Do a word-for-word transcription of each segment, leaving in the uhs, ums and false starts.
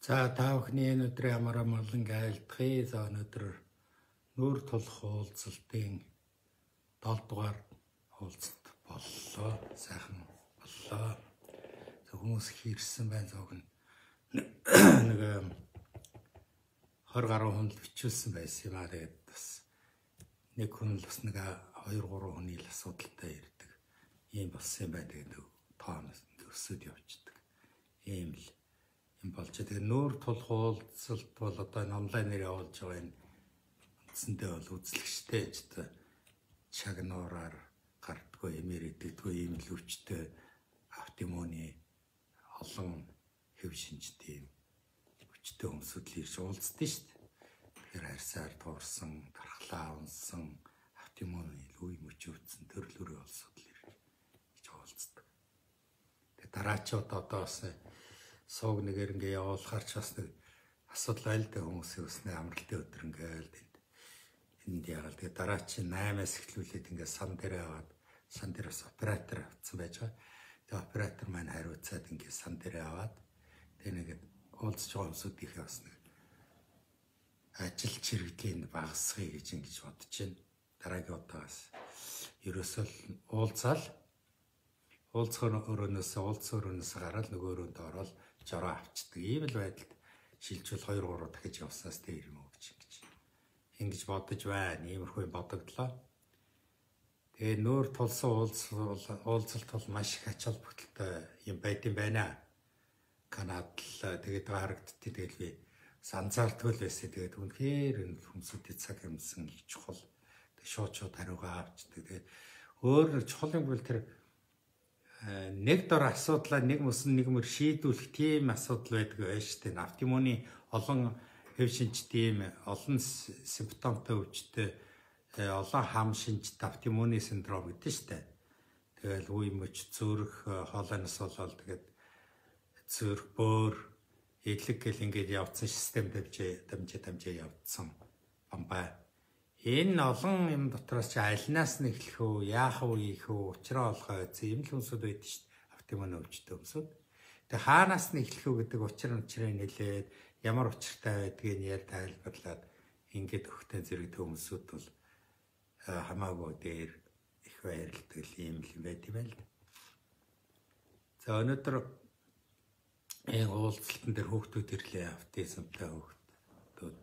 За та бүхний энэ өдрийн ямар амгалан айлтгий. За өнөөдөр нүүр тулах уулзалтын дол дугаар уулзалт боллоо. Сайхан боллоо. За хүмүүс хийрсэн байна зөг нь. Нэг хоёр гаруй хүн л бичүүлсэн байсан юм аа. Тэгээд бас нэг хүн л бас нэг хоёр гурван хүний л асуудалтай ирдэг. Ийм болсон юм байна. Тэгээд тоонос өсөд явчихдаг. Ийм л болж байгаа. Нүүр тулах уулзалт бол одоо энэ онлайнаар явуулж байгаа энэ үндсэндээ бол үзлэгчтэй ч чагнуураар гардгүй эмээр идэгдгүй ийм л өвчтэй автоиммуны олон хэв шинжтэй өвчтэй хүмүүсүүд л ирж уулздаг шүү дээ. Тэгэхээр арьсаар туурсан, тархлаа унсан, автоиммуны үе мөчөөдсөн төрлөөрөө улсууд л ирж уулздаг. Тэгээ дараачид одоо бас сууг нэгээр ингээ явуулахаар ч бас нэг асуудал айлтай хүмүүсийн өснө амралтын өдөр ингээл энд яагаад тэгээ дараа чинь наймаас эхлүүлээд ингээ сан дээр аваад сан дээрээс оператор авцсан байж байгаа. Тэгээ оператор маань хариуцаад ингээ сан дээр аваад тэгээ нэг уулзж байгаа хүмүүсүүдийнхээ бас нэг ажил чирэгдлийн багасгая гэж ингэж бодож байна. Дараагийн удаагаас ерөөсөө уулзаал уулзах өрөөнөөс уулзсан өрөөнөөс гараад нөгөө өрөөнд ороод жороо авчдаг. Ийм л байдалд шилжүүл хоёр гурав дахиж явсаас дээр юм уу гэж ингэж ингэж бодож байна. Иймэрхүү юм бодогдлоо. Тэгээ нүүр тулсан уулзалт бол маш их ач холбогдолтой юм байт юм байна. Канад л тэгээд харагдтыг тэгэл би санзаартгүй л байсан. Тэгээд үнэхээр энэ хүмүүсийн цаг юмсан их чухал. Тэгээд шууд шууд хариугаа авчдаг. Тэгээд өөр чухал юм бол тэр нэг дор асуудлаа нэг мөсөн нэг мөр шийдүүлэх тийм асуудал байдаг байж тээ. Автоиммуны олон хэв шинжтэй юм олон симптомтой өвчтэй олон хам шинжтэй автоиммуны синдром гэдэг шүү дээ. Тэгэл үе мөч зүрх хоолойноос болоод тэгээд зүрх бөөр эдлэг гэл ингээд явцсан систем дамжээ дамжээ дамжээ явцсан бамбай. Энэ олон юм дотроос чи альнаас нь эхлэх үү, яах вэ их үү, учраа олгоо үзье. Ийм л хүмүүсүүд байдаг шүү дээ. Автоиммуны өвчтэй хүмүүсүүд. Тэгээ хаанаас нь эхлэх үү гэдэг учир учрыг нэлээд ямар учиртай байдгийг нь ял тайлбарлаад ингээд өгтэн зэрэг хүмүүсүүд бол хамаагүй дээр их баярлдаг юм л байт юм байна л. За өнөөдөр энэ уулзалтан дээр хүүхдүүд ирлээ автизмтай хүүхдүүд.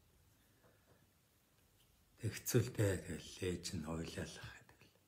Хэцүүлтэй гэлээж нь ойлаалах гэдэг л.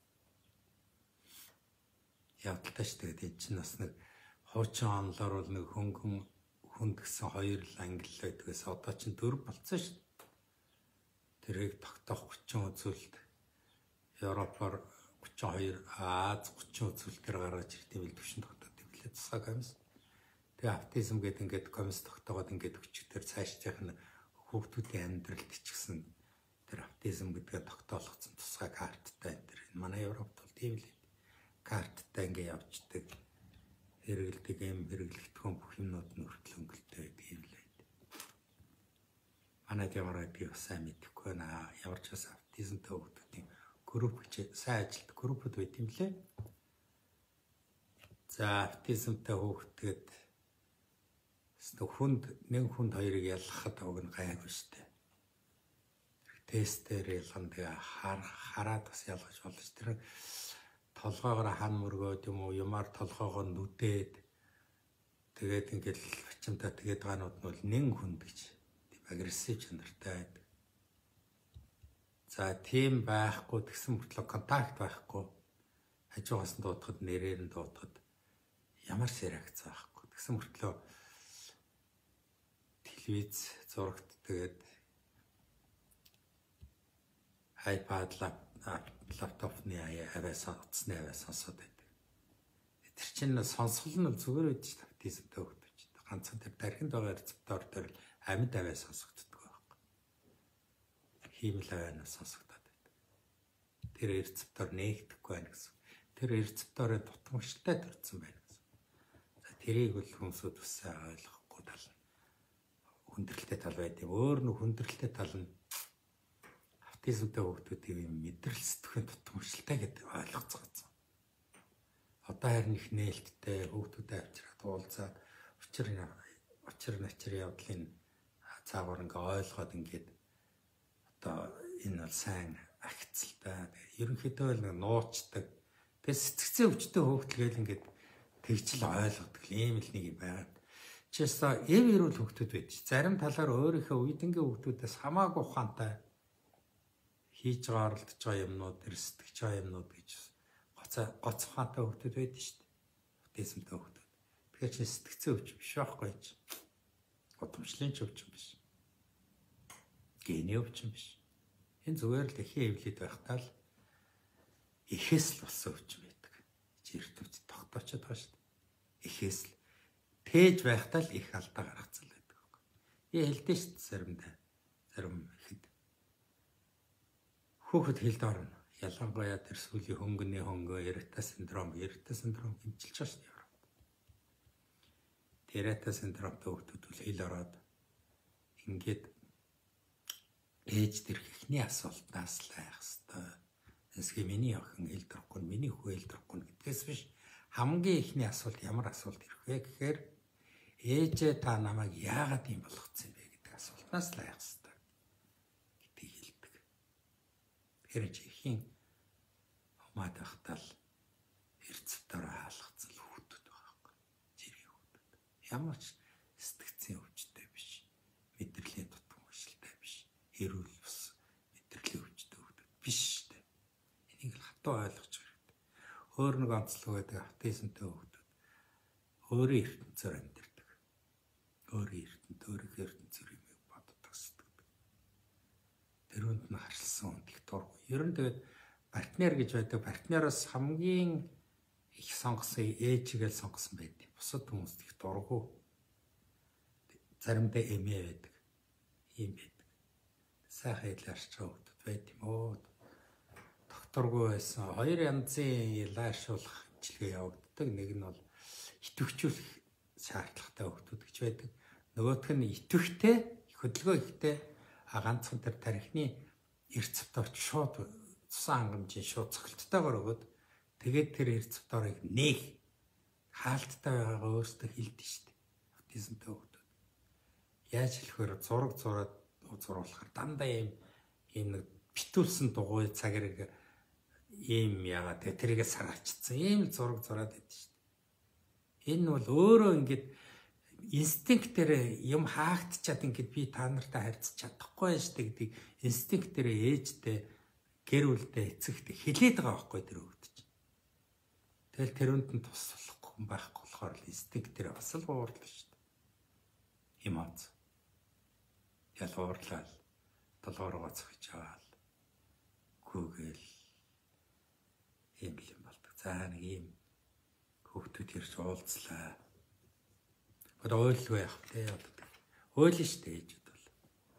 Явдалтай ч тэгээд энэ чинь бас нэг хуучин онлоор бол нэг хөнгөн хүнд гэсэн хоёр л англи байдгаас одоо чинь дөрв болцсон шүү дээ. Тэрийг тогтоох гучин үзүүлэлт Европоор гучин хоёр, Аз гучин үзүүлэлтээр гаргаж ирдэг юм төвшин тогтоод ирлээ тусгай комисс. Тэгээ автизм гэдэг ингээд комисс тогтоогоод ингээд өчигдөр цаашдынх нь хүүхдүүдийн амьдралд ч гэсэн тэр автизм гэдгээ тогтоолгоцсон тусгай карттай энэ. Манай Европт бол тийм л карттай ингээ явждаг. Хэрэгэлдэг юм, хэрэглэгдэхүүн бүх юмнууд нь хүртэл өнгөлтэй байдаг юм л байд. Манайд ямар байдгийг сайн мэдэхгүй байна. Ямар ч бас автизмтай хүүхдүүдийн групп гэж сайн ажилт группуд байт юм лээ. За автизмтай хүүхдэд хүнд нэг хүнд хоёрыг ялгахад уг нь гайгүй штэ. Тестээр ялган тэгээ хараад бас ялгаж болно ш. Тэр толгоогоор хан мөргөөд юм уу юмар толгоогоо нүдээд тэгээд ингээл очимдаа тэгээд гаанууд нь бол нэн хүнд гэж тийм агрессив чанартай байдаг. За тийм байхгүй тэгсэн мөртлөө контакт байхгүй хажуугаас нь дуутахад нэрээр нь дуутахад ямар ч реакц байхгүй. Тэгсэн мөртлөө телевиз зурагт тэгээд iPad, лаптопны аваас утасны аваас сонсоод байдаг. Тэр чинь сонсгол нь зүгээр байдаг шүү дээ. Автизмтай хүүхдүүд. Ганцхан тэр дархинд байгаа рецептор дээр амьд аваас сонсогддог байхгүй. Хиймэл аваас сонсогдоод байдаг. Тэр рецептор нээгдэхгүй байна гэсэн. Тэр рецепторын дутмагчтай төрсэн байна гэсэн. За тэрийг бол хүмүүсүүд бас ойлгохгүй тал нь хүндрэлтэй тал байдаг. Өөр нэг хүндрэлтэй тал нь автизмтай хүүхдүүдийн юм мэдрэл сэтгэхийн дутмагчтай гэдэг ойлгоцгоосон. Одоо харин их нээлттэй хүүхдүүдэд авчираад уулзаад учир учир начир явдлын цаагаар ингээ ойлгоод ингээд одоо энэ бол сайн агцалтай. Ерөнхийдөө л нуучдаг. Тэгээ сэтгцэн өвчтөй хөөгдлгээл ингээд тэгжл ойлгодог ийм л нэг юм байна. Чисто эв ирүүл хөвгтүүд байд. Зарим талаар өөрийнхөө үеийнгийн хөвгтүүдээс хамаагүй ухаантай хийж байгаа оролдож байгаа юмнууд, эрсдэж байгаа юмнууд гэж гоцоо гоц ухаантай хөвгтүүд байдаг шүү дээ. Аутизмтай хөвгтүүд. Тэгэхээр чи сэтгцэн өвч биш байхгүй ч. Удамшлын ч өвч биш. Гений өвч биш. Энэ зүгээр л эхийн эвлээд байхдаа л эхээс л болсон өвч байдаг. Жиртөвч тогтоочод байгаа шүү дээ. Эхээс л тээж байхдаа л их алдаа гаргацсан байдаг. Я хэлдэж шүү дээ заримдаа. Зарим ихэд хүүхэд хэлд орно. Ялангуяа тэр сүүлийн хөнгөний хөнгөө эрта синдром, эрта синдром хэмжилж байгаа шүү дээ. Эрта синдромтой хүүхдүүд үл хэл ороод ингээд ээж дэрх ихний асуултаас л айх хэвээр. Эсгээ миний охин хэлдрэхгүй, миний хүү хэлдрэхгүй гэдгээс биш. Хамгийн ихний асуулт ямар асуулт ирэх вэ гэхээр ээжээ та намайг яагаад юм болгоцсон бэ гэдэг асуултаас л айх хэвээр гэдгийг хэлдэг. Тэгэхээр чи ихийн хамаад байхдаа л эрцвтөрөө хаалгацсан хүүхдүүд байгаа байхгүй. Жирийн хүүхдүүд. Ямар ч сэтгцэн өвчтэй биш. Мэдрэлийн дутуу хөшөлтэй биш. Эрүүл ус мэдрэлийн өвчтэй хүүхдүүд биш шүү дээ. Энийг л хатуу ойлгож хэрэгтэй. Өөр нэг онцлог байдаг аутизмтай хүүхдүүд өөрийн ертөнцөөр амьдардаг. Өөрийн ертөнд, өөрийнхөө ертөнцөөр юм боддог сэтгэдэг. Тэрүүнд нь харшилсан их дургу. Ер нь тэгээд партнер гэж байдаг. Партнероос хамгийн их сонгосон ээжигээл сонгосон байдаг. Бусад хүмүүст их дургу. Заримдаа эмээ байдаг. Ийм байдаг. Сайхан илэрч хөвгдөд байт юм уу? Докторгүй байсан. Хоёр янзын илэршүүлэх хэмжлэгээ явагддаг. Нэг нь бол итвэхжүүлэх шаардлагатай хөвгдөд гэж байдаг. Нөгөөх нь итвэхтэй, хөдөлгөөн ихтэй ганцхан тэр тархины эрцвтойч шууд цусан хангамжийн шууд цогцолттойгоор өгöd тэгээд тэр эрцвторыг нээх хаалттай байгаагаа өөртөө хэлдэг шүү дээ. Аутизмтай хөвгдөд. Яаж хэлэхээр зураг зураад зурулахаар дандаа ийм ийм нэг битүүлсэн дугуй цагэрэг ийм яагаад тэгээ тэрийгэ сарачсан ийм зураг зураад байдаг шүү дээ. Энэ бол өөрөө ингээд инстинктээр юм хаагдчаад ингээд би та нартай харьцаж чадахгүй байж тээ гэдэг инстинктээр ээжтэй гэр бүлдээ эцэгтэй хилээд байгаа байхгүй тэр хөвгдөж. Тэгэл тэрүүнд нь туслахгүй хүн байхгүй болохоор л инстинктээр бас л уурлаа шүү дээ. Эмоц. Ялуурлал толгоороо цохиж аваад гүгэл ийм юм болдог. За нэг ийм хөвгтүүд ирж уулзлаа. Одоо ойлгүй яах вэ? Ойлно шүү дээ ээжүүд бол.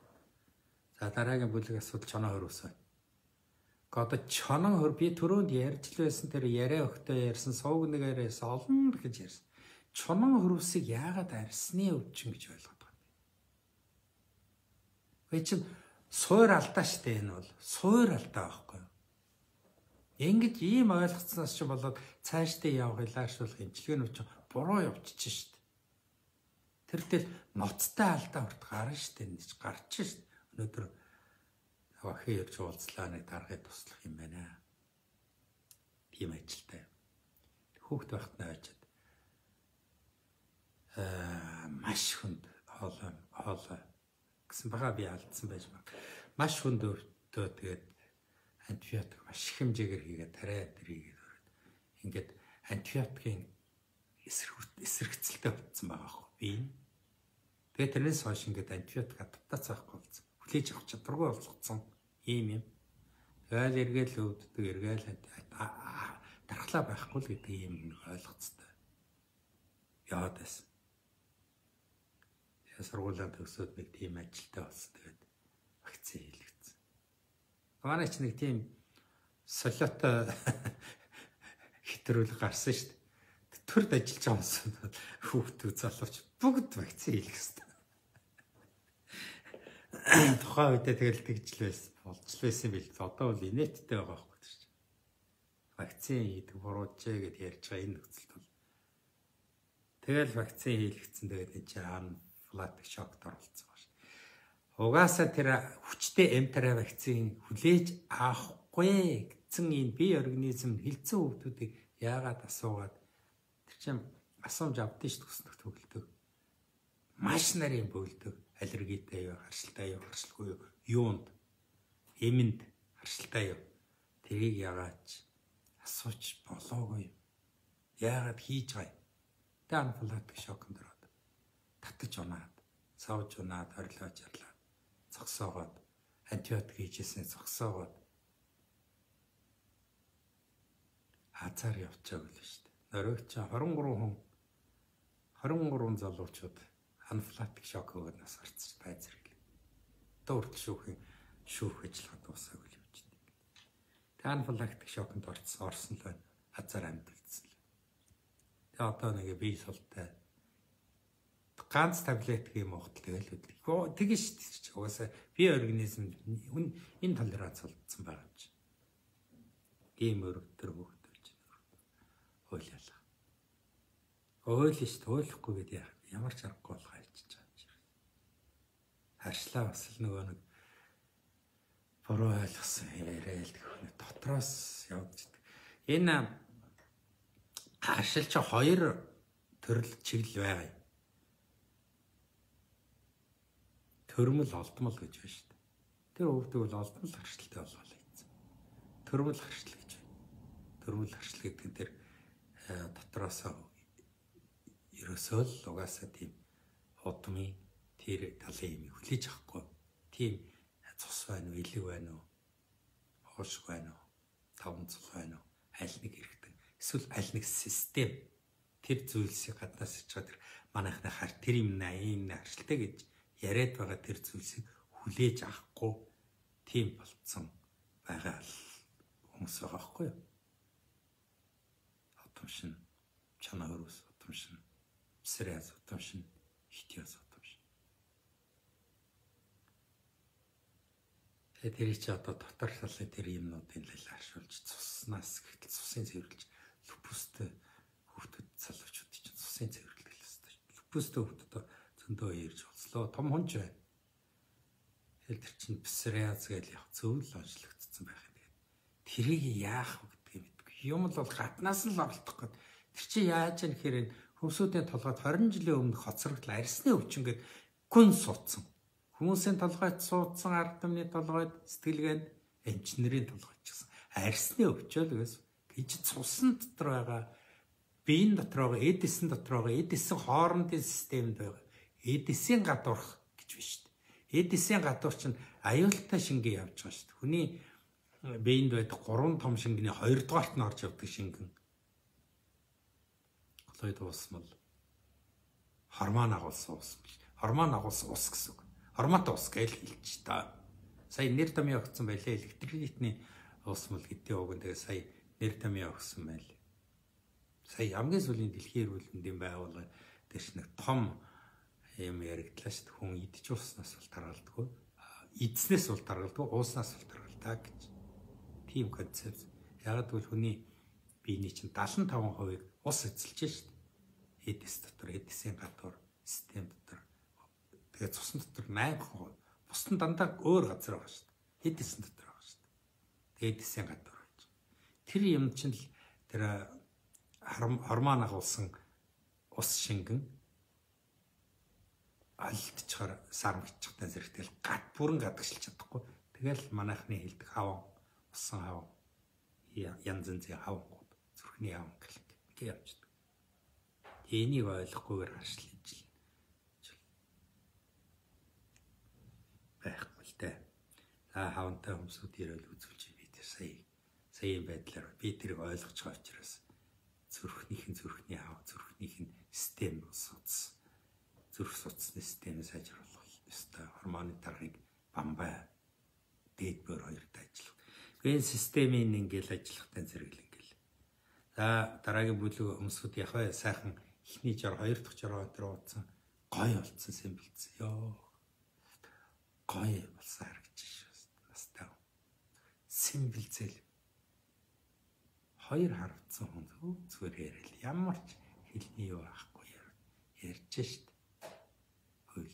За дараагийн бүлэг асуудал чоноо хөрвсөн. Одоо чонон хөр би түрүүнд ярьж л байсан тэр яриа өгтөө ярьсан сууг нэг яриас олон гэж ярьсан. Чонон хөрвсийг яагаад арсны өвчин гэж ойлгоод байгаа юм. Вэ чин суур алдаа шүү дээ энэ бол. Суур алдаа байхгүй юу? Ингэж ийм ойлгоцсноос ч болоод цаашдаа явах илэршүүлэх хэмжлэгийн өвчин буруу явчихж шүү дээ. Тэр тэл ноцтой алдаа хүрт гарна шүү дээ. Энд гарч шүү дээ. Өнөөдөр охин ирж уулзлаа нэг даргыг туслах юм байна. Тийм ажилтай. Хүүхд байхтаа очиад аа маш хүнд хоолой хоолой гэсэн бага би алдсан байж mag. Маш хүнд өвтөө тэгээд антибиотик маш их хэмжээгээр хийгээд тарай дэрийгээд өрөөд ингээд антибиотикийн эсрэгцэлтэй болсон байгаа хөө би. Тэгээд тэрнээс хойш ингээд антибиотик адаптац авахгүй болсон. Хүлээж авах чадваргүй болцсон ийм юм. Тэгэл эргээл өвддөг эргээл дархлаа байхгүй л гэдэг юм ойлгоцтой. Яад байсан. Тэгээ сургуулаа төгсөөд нэг тийм ажилтай болсон. Тэгээд вакцин хийлгэсэн. Манай ч нэг тийм солиотой хэтрүүл гарсан шүү дээ. Төрд ажиллаж байгаа юмсан хүүхдүүд залууч бүгд вакцин хийлгэсэн. Тухайн үедээ тэгэл тэгжл байсан. Болж байсан бил. Одоо бол инээдтэй байгаа байхгүй тийм чинь. Вакцин хийдэг бурууджээ гэд ярьж байгаа энэ нөхцөлд бол тэгэл вакцин хийлгэсэн. Тэгээд энэ чинь анафилактик шокт оролцсон байна. Угаасаа тэр хүчтэй эмтара вакцины хүлээж авахгүй гэсэн энэ бие организм хилцэн хүүхдүүдийг яагаад асуугаад тэр чинь асуумж авдсан шүү дээ хүснэг төгөлдөг. Маш нарийн бөөлдөг. Аллергитэй юу, харшилтай юу, харшилгүй юу, юунд, эмэнд харшилтай юу. Тэрийг яагаад асууж болоогүй. Яагаад хийж байгаа юм. Тэ анафилактик шокнд ороод татаж унаад, савж унаад, хорилож ярлаа. Зогсоогоод, антибиотик хийжсэн зогсоогоод хазаар явчихаг л шүү дээ. Нөрөг чи двадцать три хүн двадцать три залуучууд анафилактик шок өгөөд нас гарцж бай зэрэг. Одоо хүртэл шүүхийн шүүх ажиллагаа дуусаагүй л явж байна. Тэгээ анафилактик шокнд орсон орсон л байна. Хазаар амьдулсан л. Тэгээ одоо нэг бие султай ганц таблет гэм ухтал тэгэл үгүй. Тэгээ шүү дээ. Угаасаа бие организм энэ толеранц олдсон байгаа юм чи. Ийм өрөвдөр хөөгдөж байна. Ойлялаа. Ойлно шүү дээ. Ойлохгүй гэдэг яа. Ямар ч аргагүй болох хайчиж байгаа юм шиг. Харшлаа бас л нөгөө нэг буруу ойлгосон яриад гэх дотроос явж идэг. Энэ харшил чи хоёр төрөл чиглэл байгаа юм. Төрмөл олдмол гэж байна шүү дээ. Тэр хүүхдээ бол олдмол харшилтай болоо хийсэн. Төрмөл харшил гэж байна. Төрмөл харшил гэдэг нь тэр дотроос ерөөсөө л угаасаа тийм удмын тэр талын юм хүлээж авахгүй. Тийм цус байна уу, илэг байна уу, хоошг байна уу, таван цул байна уу, аль нэг хэрэгтэй. Эсвэл аль нэг систем тэр зүйлсийг гаднаас ич байгаа тэр манайхны хар тэр юм наа ийм харшилтай гэж яриад байгаа тэр зүйлсийг хүлээж авахгүй тийм болцсон байгаа л хүмүүс байгаа байхгүй юу? Утамшин чанаа хөрөөс утамшин сэрээс утамшин хитяас утамшин. Тэгээ тэр чи одоо дотор талын тэр юмнуудын л харшуулж цуснаас гэтэл цусын цэвэрлж лупустэй хүүхдүүд залуучууд чинь цусын цэвэрлэх хэрэгтэй. Лупустэй хүүхдүүд зөндөө ярьж болслоо. Том хүнч байна. Тэгэл тэр чинь псориаз гэж яг зөвл онцлогдсон байх юм. Тэрийг яах вэ гэдгийг мэдгүй. Юм л бол гаднаас нь л оролдох гээд тэр чинь яаж юм гэхээр хүмүүсийн толгойд двадцать жилийн өмнө хоцрогдол арсны өвчнөд гүн суудсан. Хүмүүсийн толгойд суудсан ард түмний толгойд сэтгэлгээнд эмчнэрийн толгойд ч гэсэн арсны өвчөөл гэсэн. Гэж цусан дотор байгаа биеийн дотор байгаа эдисэн дотор байгаа эдисэн хоорондын системд байгаа эдисийн гадуурх гэж байна шүү дээ. Эдисийн гадуур чинь аюултай шингээ явж байгаа шүү дээ. Хүний биеинд байдаг гурван том шингэний хоёрдугаарт нь орж явдаг шингэн. Колоид уусмал хормон агуулсан ус. Хормон агуулсан ус гэсэн үг. Хормонтой ус гэж хэлж та. Сая нэр томьёо өгсөн байлээ. Электролитний уусмал гэдэг үг. Тэгээ сая нэр томьёо өгсөн байлээ. Сая хамгийн сүүлийн дэлхийн эрүүл мэндийн байгууллага дэш нэг том юм яригдлаа шүү дээ. Хүн идэж ууснаас бол таргалдаггүй. Идснээс бол таргалдаггүй, ууснаас бол таргалдаг гэж. Тийм концепт. Яг л хүний биений чинь дагалан таван хувийг ус эзэлж шүү дээ. Эдис дотор, эдисийн гадуур, систем дотор. Тэгээ цусны дотор восемь хувь. Бусдын дандаа өөр газар байгаа шүү дээ. Эдисийн дотор байгаа шүү дээ. Тэгээ эдисийн гадуур байж. Тэр юм чинь л тэр хормон агуулсан ус шингэн алдчихаар сармгчтай зэрэгтэл гад бүрэн гадагшилж чадахгүй. Тэгэл манайхны хэлдэг хаван усан хаван янз янзын хавангууд зүрхний хаван гэх юм явждаг. Энийг ойлгохгүйгээр харшил ижил байхгүй л дээ. За хавантай хүмүүсүүд ирэл үзүүлж би тэр сая сая байдлаар би тэрийг ойлгож байгаа учраас зүрхнийх нь зүрхний хав зүрхнийх нь систем суц зүрх суцны систем сайжруулах ёстой. Гормоны тархыг бамбай дээд бөр хоёрт ажиллах. Энэ системийн ингээл ажиллахтай зэрэг л ингээл. За дараагийн бүлэг өмсгүүд яг бай сайхан ихний жор хоёр дахь жор өнтер уудсан гой болцсон юм бэлдсэн. Йоо. Гой болсон харагч шүү. Настай. Симбэлзэл. Хоёр харавцсан хүн зүгээр яриад ямар ч хэлний юу байхгүй ярьж шít.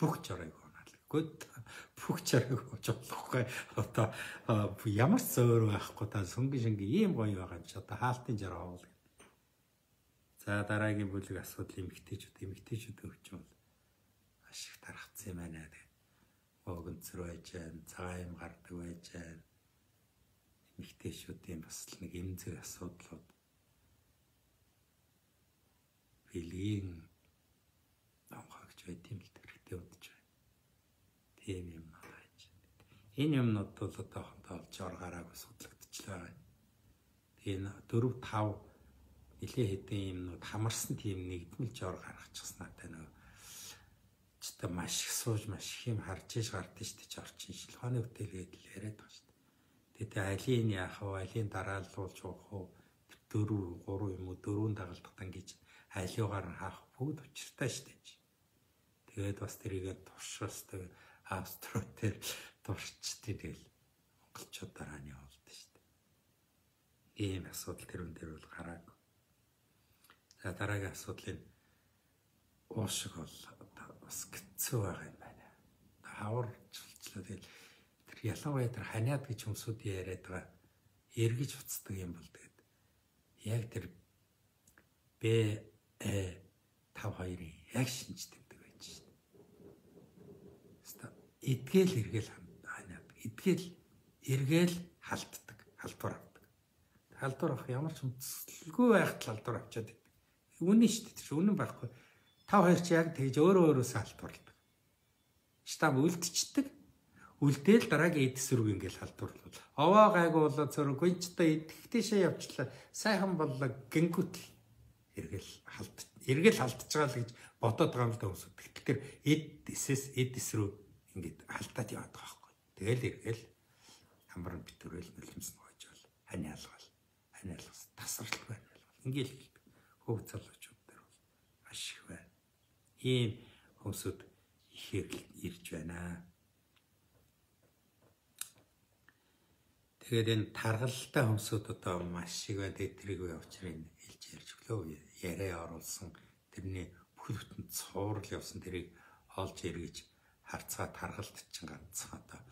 бүх жорыг унаал. Гүд бүх жорыг уучлахгүй. Одоо ямар ч зөөр байхгүй та сүнгийн шингийн ийм гоё байгаа юм чи одоо хаалтын жор оол. За дараагийн бүлэг асуудал эмэгтэйчүүд эмэгтэйчүүд өвч бол маш их тархацсан юм байна. Огонцор байж байна, цагаан юм гардаг байж байна. Эмэгтэйчүүдийн бас л нэг эмзэг асуудлууд бэлгийн амгаагч байт юм л хэрэгтэй удаж байна. Тийм юм байна. Энэ юмнууд бол одоохондоо олж оргаараагүй судлагдчихлаа. Тэгээ дөрөв тав нэлээ хэдэн юмнууд хамарсан тийм нэгдмэл жор гаргачихсан надад нэг ч та маш их сууж маш их юм харж иж гардыг шүү дээ орчин шилхооны хөтөлгээд л яриад байгаа шүү дээ. Тэгээ алийн яах вэ? Алийн дарааллуулж уух уу? Дөрөв, гурав юм уу? Дөрвөн дагалдах гэж айлуугаар нь хаах бүгд учиртай шүү дээ. Тэгээд бас тэрийгээ туршуулстай австротер туршчтэй тэгэл монголчууд дараа нь явуулдаг шүү дээ. Ийм асуудал тэрүүн дээр бол гарааг. За дараагийн асуудлын уушиг бол бас хэцүү байгаа юм байна. Хавар чулчлаа тэгэл тэр ялангуяа тэр ханиад гэж хүмүүсүүд яриад байгаа эргэж уцдаг юм бол тэгээд яг тэр Б э тав хоёрын яг шинж тэмдэг байж шээ. Хэвээ эдгээл эргээл ханиад эдгээл эргээл халддаг, халдвар авдаг. Халдвар авах ямар ч үндэслэлгүй байхад халдвар авчаад байдаг. Үнэн шүү дээ. Тэр үнэн байхгүй. Тав хоёр чи яг тэгж өөрөө өөрөөсөө халдварладаг. Штаб үлдчихдэг. Үлдээл дараагийн эд эсрэг ингээл халдварлал. Овоо гайгүй болоо зөрөг гинчтэй идэхтэйшээ явчлаа. Сайхан боллоо гингүүтэл эргэл халд эргэл халдж байгаа л гэж бодоод байгаа юм л да хүмүүс. Тэгэхээр эд эсэс эд эсрэг ингээд халдаад яваад байгаа байхгүй. Тэгэл эргэл хамар нь битүүрэл нөлөмсөн гоож бол ханиалгал. Ханиалгас тасралт байна бол. Ингээл хөв залуучууд дээр бол маш их байна. Ийм хүмүүсүүд ихээр ирж байна. Тэгээд энэ таргалтай хүмүүсүүд одоо маш их байна. Тэрийг явуучрын хэлж ярьж өглөө яриа оруулсан тэрний бүхэл бүтэн цуврал явсан тэрийг олж эргэж харцгаа таргалт чинь ганцхан одоо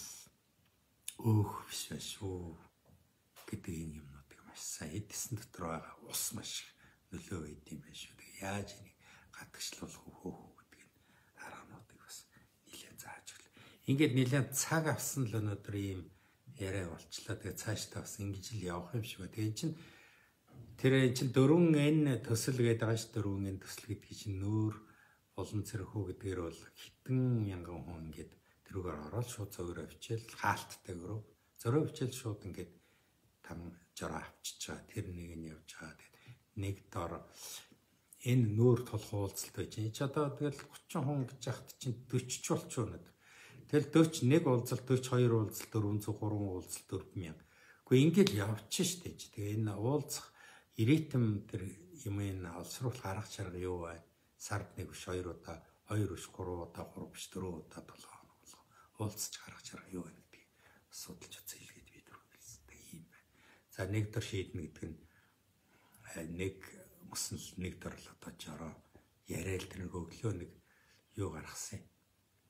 өөх биш байх шүү гэдэг энэ юмнуудыг маш сайн эдсэн дотор байгаа ус маш нөлөө өгд юм байна шүү. Тэгээ яаж энийг гадагшлуулах хөөх гэдэг энэ аргануудыг бас нэлээд зааж өгөл. Ингээд нэлээд цаг авсан л өнөөдөр ийм яриа болчлаа. Тэгээ цаашдаа бас ингэж л явах юм шиг байна. Тэгээ эн чинь тэр эн чинь дөрвөн н төсөл гэдэг байгаа ш дөрвөн н төсөл гэдгийг чинь нөөр улам цэрхүү гэдгээр бол хитэн мянган хүн ингээд тэрүүгээр ороод шууд зөөр авчил хаалттай өрөө зөрөө авчил шууд ингээд там жороо авчиж байгаа. Тэр нэг нь явж байгаа. Тэгээд нэг дор энэ нөөр тулах уулзалт байж. Энд ч одоо тэгэл гучин хүн гэж яхад чинь дөрвч ч болчих өнөд. Тэгэл дөрвч нэг уулзалт дөрвч хоёр уулзалт дөрвөн зуун гурван уулзалт дөрвөн мянга. Гэхдээ ингээд явчих штэ. Тэгээ энэ уулзах ирээтэм тэр юм энэ олсруулах арга чарга юу вэ? Сард нэг биш хоёр удаа, хоёр биш гурван удаа, гурав биш дөрвөн удаа толгой хоног болгоо. Уулзч гаргаж чарга юу вэ гэдгийг судалж үзье илгээд би дөрөв хэлсэн. Тэг юм байна. За нэг дор шийднэ гэдэг нь нэг мөсөн л нэг дор л одоо жороо яриад тэр нэг өглөө нэг юу гаргасан юм.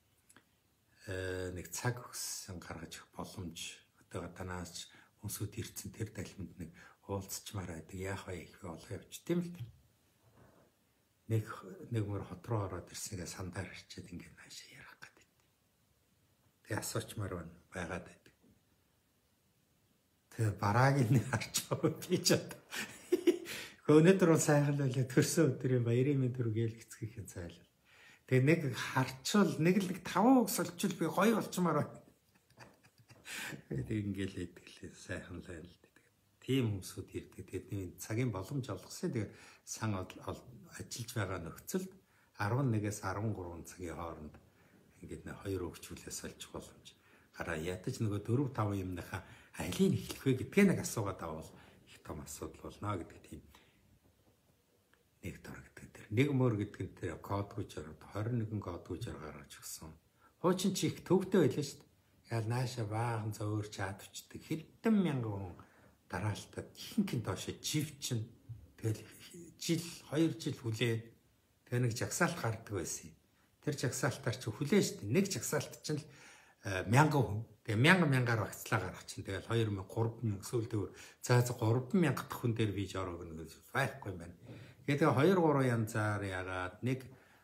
Э нэг цаг өгсөн гаргаж өгөх боломж одоо танаас хүмүүсүүд ирсэн тэр далхимд нэг уулзчмаар байдаг. Яах вэ их олоо явчих тийм л. Нэг нэг мөр хот руу ороод ирсэнгээ сандаар ирчээд ингээд наашаа ярих гэдэг. Тэгээ асуучмаар байна байгаад байдаг. Тэгээ бараагийн нэг харчаа би ч одоо. Өнөөдөр нь сайхан л байлаа төрсөн өдрийн баярын мэнд төргээл гэцгийхэн цайлал. Тэгээ нэг харчвал нэг л нэг таван үг соличвол би гоё болчмаар байна. Тэгээ ингээл идэглээ сайхан л байл. Тийм хүмүүсүүд ирдэг. Тэгээд цагийн боломж олгосон. Тэгээ сан ажиллаж байгаа нөхцөлд арван нэгээс арван гурван цагийн хооронд ингээд нэг хоёр өгчүүлээс олчих боломж гараа. Ядаж нөгөө дөрөв тав юмныхаа алийг эхлэх вэ гэдгээ нэг асуугаад авал их том асуудал болно гэдэг тийм нэг дор гэдэг тэр нэг мөр гэдэг нь тэр кодгүй жаргад хорин нэгэн кодгүй жаргаар гаргаж өгсөн. Хуучин чи их төвтэй байлаа шүү дээ. Яал нааша баахан зөөр чаадвчдаг хэдэн мянган хүн дараалтад ихэнх нь доошо живчин тэгэл жил хоёр жил хүлээд тэгээ нэг жагсаалт гардаг байсан. Тэр жагсаалтаар чи хүлээн штэ. Нэг жагсаалт чинь л мянган хүн. Тэгээ мянган мянгаар багцлаа гаргах чинь тэгэл хоёр мянга гурван мянга сүүлдээ за за гурван мянга дахь хүн дээр бий жорог нэг байхгүй юм байна. Тэгээ хоёр гурван янзаар ягаад нэг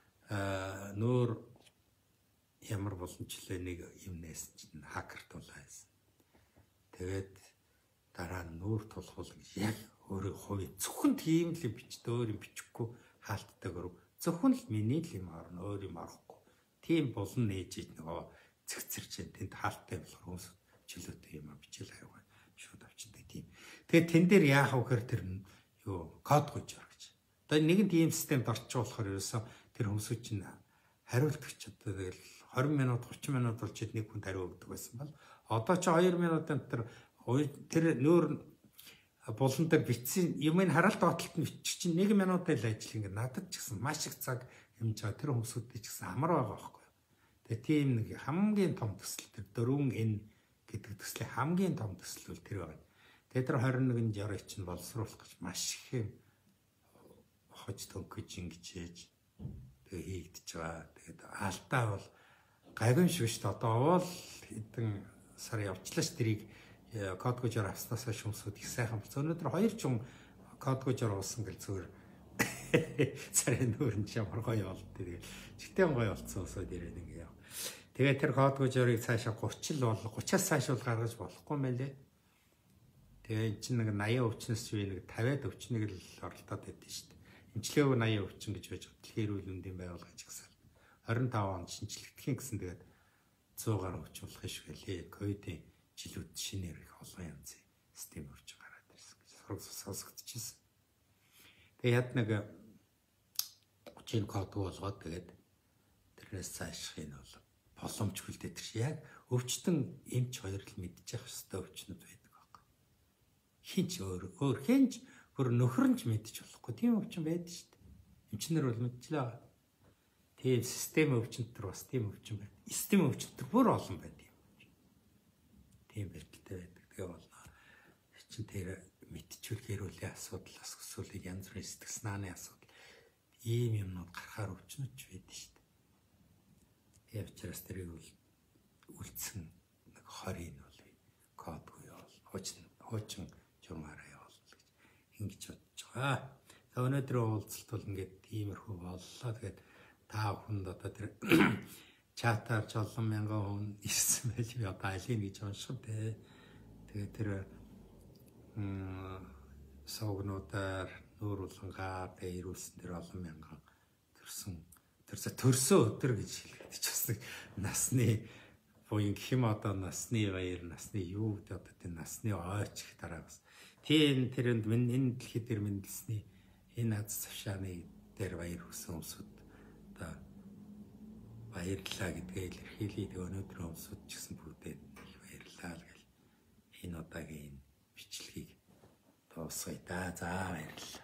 нүүр ямар боломжлээ нэг юм нээсэн чинь хакер тулаасан. Тэгээд дараа нь нүүр тулхуул гэж яг өөрөө хувь зөвхөн тийм л бичдэг өөр юм бичихгүй хаалттай гөрөв. Зөвхөн л миний л юм орно өөр юм орохгүй. Тийм болон нээж иж нөгөө цэгцэрч тэнд хаалттай болохоор хүмүүс чөлөөтэй юм бичил хайгаа шууд авчдаг тийм. Тэгээд тэн дээр яах вэ гэхээр тэр юу код гүйж ор гэж. Одоо нэгэн тийм системд орчих болохоор ерөөсөө тэр хүмүүсүүд чинь хариултгч одоо тэгэл двадцать минут тридцать минут болж нэг хүн хариу өгдөг байсан бол одоо ч two минутын тэр тэр нүүр булан дээр бичсэн юмыг харалт баталт нь бичих чинь one минутын л ажил ингээд надад ч гэсэн маш их цаг хэмжээ тэр хүмүүсүүдтэй ч гэсэн амар байгаа байхгүй. Тэгээ тийм нэг хамгийн том төсөл тэр four N гэдэг төслийн хамгийн том төсөл бол тэр байна. Тэгээ тэр twenty-one жорыг чинь боловсруулах гэж маш их юм хож төнгөж ингэж хийж тэгээ хийгдэж байгаа. Тэгээд алдаа бол гайгүй шиг шүү дээ. Одоо бол хэдэн сар явчлаа ш тэрийг кодгүй жор авснаас хүмүүсүүд их сайхан болсон. Өнөөдөр хоёр ч юм кодгүй жор уусан гэл зүгээр царийн нүүрэн ямар гоё болд. Тэгээд чигтэн гоё болцсон усод ирээд ингээ яв. Тэгээд тэр кодгүй жорыг цаашаа thirty л бол thirty-аас цааш бол гаргаж болохгүй мэлээ. Тэгээ эн чинь нэг eighty өвчнөөс чи нэг fifty өвчнийг л оролдоод байдсан шүү дээ. Эмчилгээгүй eighty өвчин гэж байж хөтөлбөр эрүүл мэндийн байгууллага жигсаа twenty-five он шинжлэхдхийн гэсэн тэгээд one hundred гаруй өвчин болох шиг байлээ. Ковидын жилүүд шинээр их олон янзын систем орж гараад ирсэн гэж сонсогдчихсэн. Тэгээд яд нэг thirty кодгүй болгоод тэгээд тэрнээс цаашх нь бол боломжгүй л дээ тэр шиг яг өвчтөн эмч хоёр л мэдчих хэвээр өвчнүүд байдаг байхгүй. Хинч өөр өөр хинч бүр нөхөрнж мэдчих болохгүй тийм өвчин байдаг шүү дээ. Эмчнэр бол мэдчихлээ. Тийм систем өвчнөд бас тийм өвчин байна. Систем өвчнөд бүр олон байна тийм. Тийм бэлтгэлтэй байдаг. Тэгээ болно. Чин тэр мэдчихвэл гэрүүлийн асуудал эсвэл янз бүрийн сэтгэл санааны асуудал ийм юмнууд гарахаар өвчнөд ч байдаг шүү дээ. Тийм учраас тэрийг үл үлдсэн нэг хорийн бол кодгүй бол хуучин хуучин журмаараа явуул гэж ингэж бодож байгаа. За өнөөдрийн уулзалт бол ингээд тиймэрхүү боллоо. Тэгээд та бүхэнд одоо тэр чатаар ч олон мянган хүн ирсэн байж би одоо алийг гэж унших дээ. Тэгээ тэр согнуудаар нүүр улангаар тэгээ ирүүлсэн тэр олон мянган төрсөн тэрсээ төрсөн өдөр гэж хэлээд ч бас насны буян гэх юм одоо насны баяр насны юу гэдэг одоо тэр насны ойч гэх дараа бас тийм тэрэнд минь энэ дэлхий дээр мэндэлсний энэ аз завшааны дээр баяр хүсэн өмсөд одоо баярлалаа гэдгээ илэрхийлээд өнөөдөр өмсөд ч гэсэн бүгдээ баярлалаа л гэл энэ удаагийн бичлэгийг дуусгая да. За баярлалаа.